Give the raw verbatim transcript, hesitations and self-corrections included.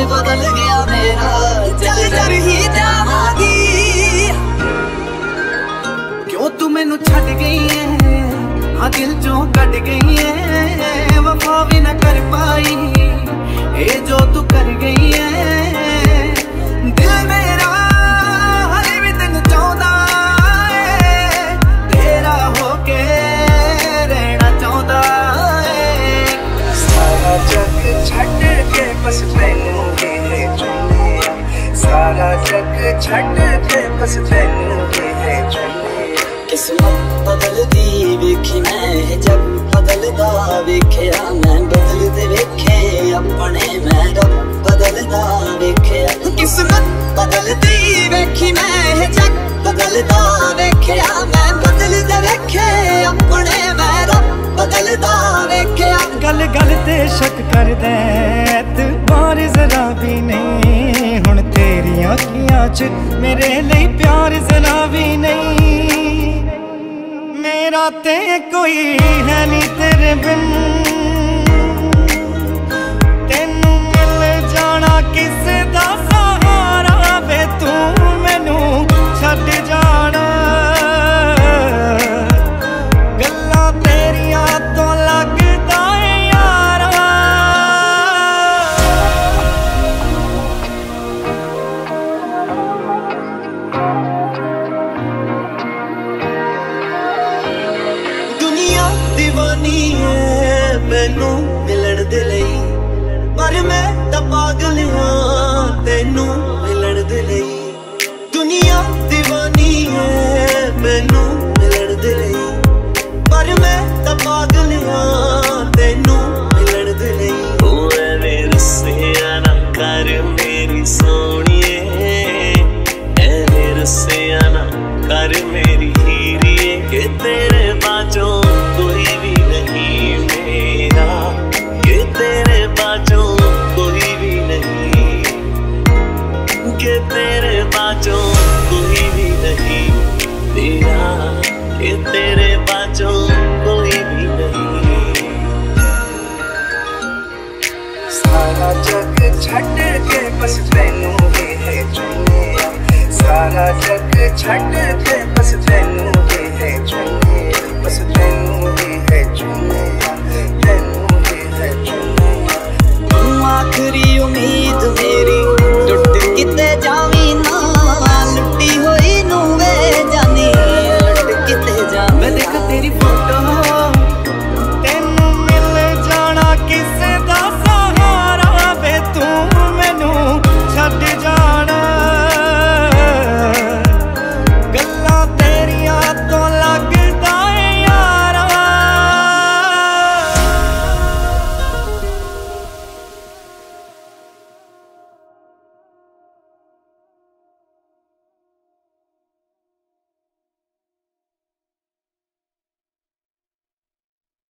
बदल गया मेरा, चल कर ही जावांगी। क्यों तू मैनू छड़ गई है, हाँ दिल चों कट गई है, वफा भी ना कर पाई ये जो तू कर गई है। दिल मेरा हले भी तेन चाहता है, तेरा होके रहना चाहता है। सारा जग छड़ के बस तैनू ही चुने, सारा जग छड़ के बस तैनू ही चुने। किस्मत बदलदी वेखी मैं, जग बदलदा वेख्या मैं, बदलदे वेखे अपने मैं, रब बदलदा वेख्या। किस्मत बदलदी वेखी मैं, जग बदलदा वेख्या मैं, बदलदे वेखे अपने मैं, रब बदलदा वेख्या। गल गल ते शक कर दे एतबार जरा भी नहीं, हुण तेरियां अखियां च मेरे लिए प्यार जरा भी नहीं। मेरा ते कोई है नहीं तेरे बिन, तेनू मिल जाना किसे दा सहारा वे, तू मैनू छड्ड जाना। गल्लां तेरियां तो लगदा है यारा, दीवानी है मैनू मिलन दे लई, पर मैं तां पागल हां तेनू मिलन दे लई। दुनिया दीवानी है मैनू मिलन दे लई, पर मैं तां पागल हां तेनू मिलन दे लई। ओ एवें रसिया ना कर मेरी सोहणीए, एवें रसिया ना कर मेरी हीरीए, कि तेरे बाजों कोई भी नहीं मेरा, कि तेरे बाजों कोई भी नहीं, कि तेरे बाजों कोई भी नहीं तेरा, कि तेरे बाजों कोई भी नहीं। सारा जग छड़ के बस तैनू ही चुने, सारा जग छड़